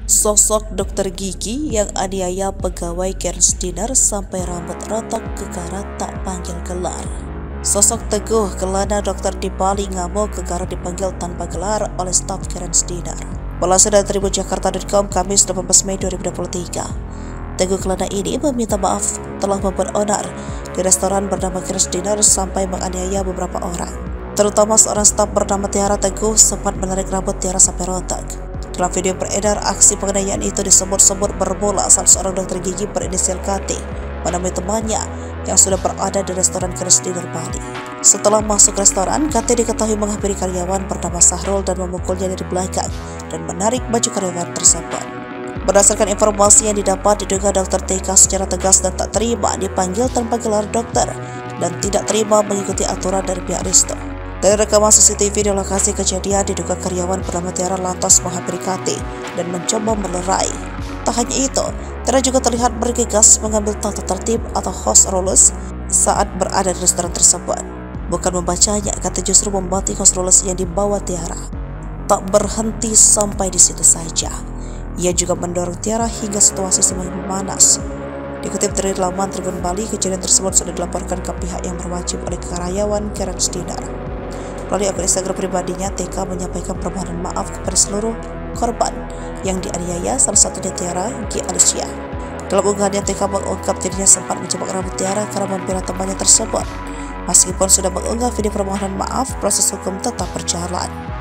Sosok dokter gigi yang aniaya pegawai Keren's Dinner sampai rambut rontok gegara tak panggil gelar. Sosok teguh kelana dokter di Bali ngamuk gegara dipanggil tanpa gelar oleh staf Keren's Dinner. Melansir dari tribunjakarta.com Kamis 18 Mei 2023. Teguh kelana ini meminta maaf telah membuat onar di restoran bernama Keren's Dinner sampai menganiaya beberapa orang. Terutama seorang staf bernama Tiara. Teguh sempat menarik rambut Tiara sampai rontok. Dalam video beredar, aksi penganiayaan itu disebut-sebut bermula saat seorang dokter gigi berinisial KT menemui temannya yang sudah berada di restoran Keren's Dinner Bali. Setelah masuk restoran, KT diketahui menghampiri karyawan bernama Sahrul dan memukulnya dari belakang dan menarik baju karyawan tersebut. Berdasarkan informasi yang didapat, diduga dokter TK secara tegas dan tak terima dipanggil tanpa gelar dokter dan tidak terima mengikuti aturan dari pihak resto. Dari rekaman CCTV di lokasi kejadian, diduga karyawan bernama Tiara lantas menghampiri KT dan mencoba melerai. Tak hanya itu, Tiara juga terlihat bergegas mengambil tata tertib atau host rules saat berada di restoran tersebut. Bukan membacanya, KT justru membanting host rules yang dibawa Tiara. Tak berhenti sampai di situ saja, ia juga mendorong Tiara hingga situasi semakin memanas. Dikutip dari laman Tribun Bali, kejadian tersebut sudah dilaporkan ke pihak yang berwajib oleh karyawan Keren's Dinner. Melalui akun Instagram pribadinya, TK menyampaikan permohonan maaf kepada seluruh korban yang dianiaya, salah satunya Tiara G. Alicia. Dalam unggahannya, TK mengungkap dirinya sempat menjebak rambut Tiara karena membela temannya tersebut. Meskipun sudah mengunggah video permohonan maaf, proses hukum tetap berjalan.